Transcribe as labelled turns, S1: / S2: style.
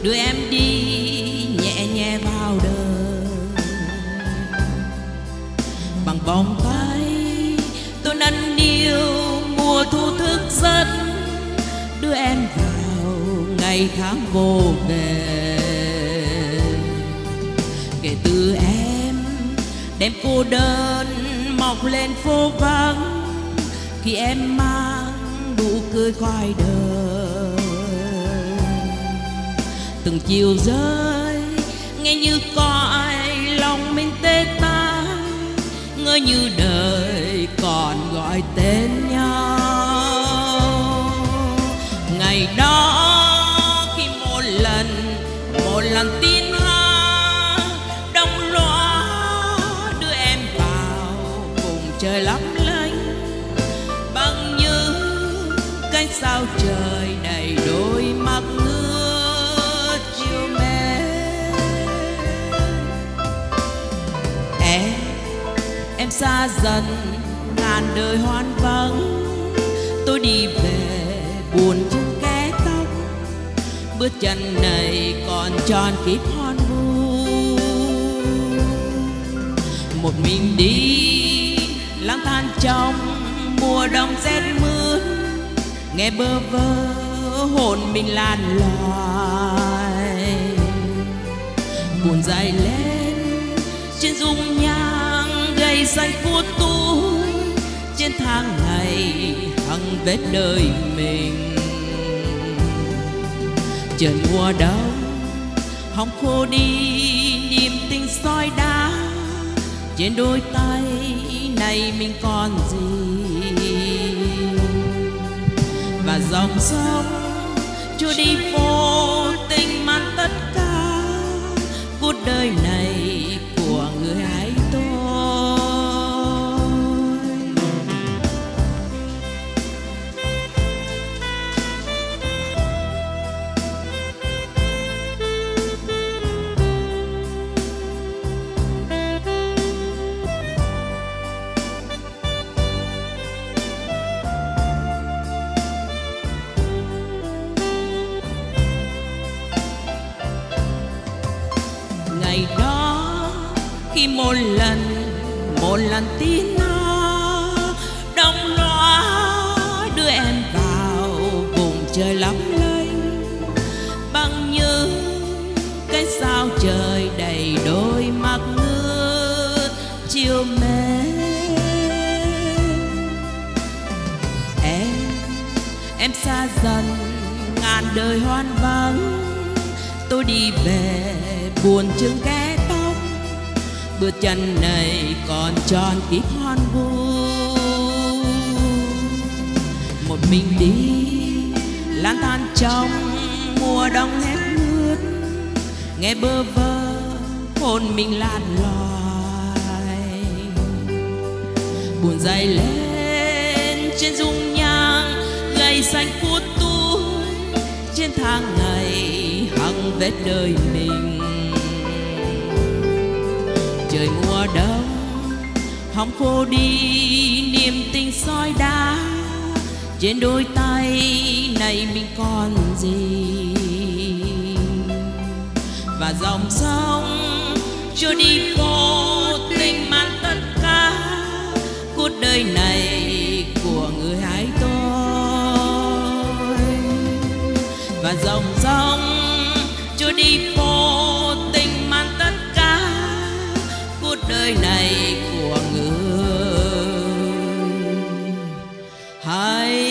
S1: đưa em đi nhẹ nhẹ vào đời. Bằng vòng tay tôi nâng niu mùa thu thức giấc, đưa em vào ngày tháng vô về. Kể từ em đêm cô đơn mọc lên phố vắng, khi em mang nụ cười khoai đời. Từng chiều rơi nghe như cõi lòng mình tê tái, ngỡ như đời còn gọi tên nhau. Ngày đó khi một lần tin ha đông loa đưa em vào vùng trời lấp lánh, bằng những cánh sao trời đầy đôi mắt ngứa chiều mến. Em xa dần ngàn đời hoang vắng, tôi đi về buồn chung kẽ tóc, bước chân này còn tròn kiếp hoan vu. Một mình đi lang thang trong mùa đông rét mướt, nghe bơ vơ hồn mình lan loài. Buồn dày lên trên dung nhang gầy xanh phút tuổi, trên tháng ngày hằng vết đời mình. Trời mùa đông hóng khô đi niềm tình soi đá, trên đôi tay này mình còn gì. Và dòng sông trôi đi vô tình mang tất cả cuộc đời này của người ấy tôi. Ngày đó khi một lần tin nó đông loa đưa em vào vùng trời lấp lánh, bằng những cái sao trời đầy đôi mắt ngứa chiều mến. Em xa dần ngàn đời hoang vắng, tôi đi về buồn chừng ghé tóc, bước chân này còn tròn kiếp hoan vu. Một mình đi lang thang trong mùa đông rét mướt, nghe bơ vơ hồn mình lan loài. Buồn dày lên trên dung nhang gầy xanh phút tuổi, trên tháng ngày hằng vết đời mình. Trời mùa đông hóng khô đi niềm tình soi đá, trên đôi tay này mình còn gì. Và dòng sông trôi đi vô tình mang tất cả cuộc đời này của người hãy tôi. Và dòng sông trôi đi vô tình mang tất cả cuộc đời này của người hãy